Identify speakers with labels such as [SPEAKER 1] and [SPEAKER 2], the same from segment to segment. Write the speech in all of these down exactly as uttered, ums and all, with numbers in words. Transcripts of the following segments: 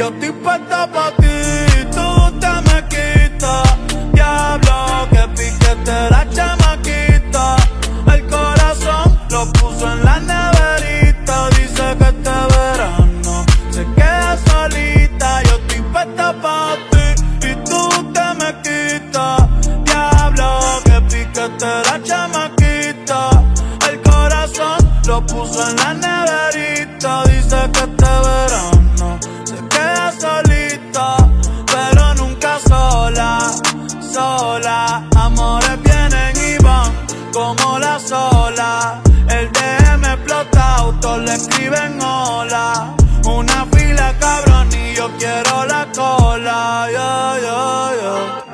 [SPEAKER 1] Yo estoy puesta pa' ti, tú te me quitas. Diablo, que piquete la chamaquita. El corazón lo puso en la neverita. Dice que este verano se queda solita. Yo estoy puesta pa' ti y tú te me quitas. Diablo, que piquete la chamaquita. El corazón lo puso en la neverita. Dice que este verano se queda solita, pero nunca sola, sola. Amores vienen y van como la sola. El D M explota, todos le escriben hola. Una fila cabrón y yo quiero la cola. Yeah, yeah, yeah.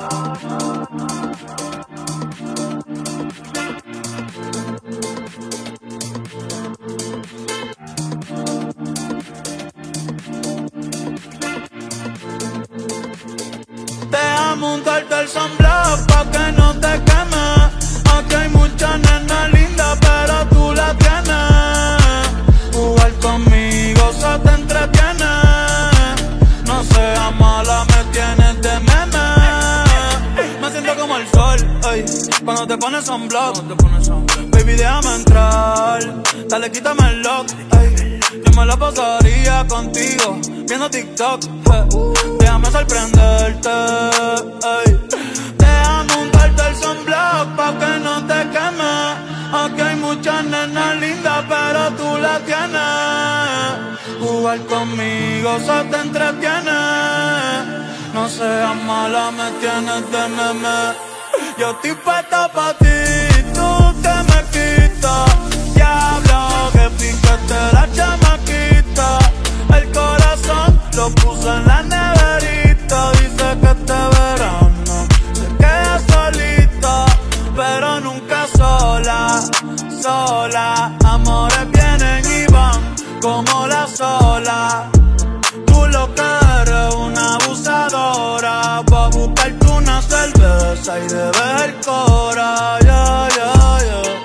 [SPEAKER 1] Deja montarte el sunblock pa' que no te quemes. Aquí hay muchas nenas lindas, pero tú la tienes. Jugar conmigo se te entretiene. No seas mala, me tienes de meme. Me siento como el sol, ey, cuando te pones sunblock. Baby, déjame entrar, dale, quítame el lock, ey. Yo me la pasaría contigo, viendo TikTok, eh. Déjame sorprenderte, ey. Déjame untarte el sunblock pa' que no te quemes. Aquí hay muchas nenas lindas, pero tú la tienes. Jugar conmigo se te entretiene. No seas mala, me tienes de meme. Yo estoy puesta pa' ti, tú te me quitas. Diablo, que piquete la chamaquita. El corazón lo puso en la neverita. Dice que este verano se queda solita, pero nunca sola, sola. Amores vienen y van como la sola. Tú lo que eres una abusadora. Va a buscarte una cerveza y debes el cora. Yeah, yeah, yeah.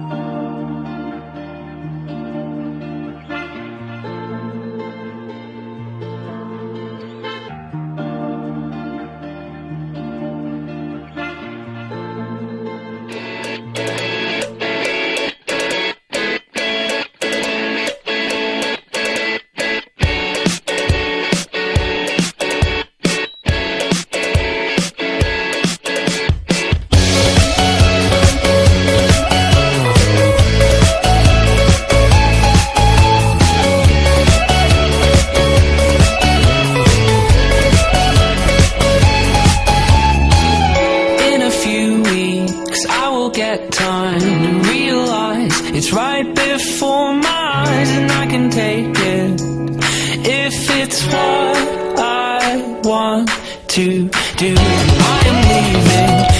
[SPEAKER 2] Get time to realize it's right before my eyes, and I can take it if it's what I want to do. I am leaving.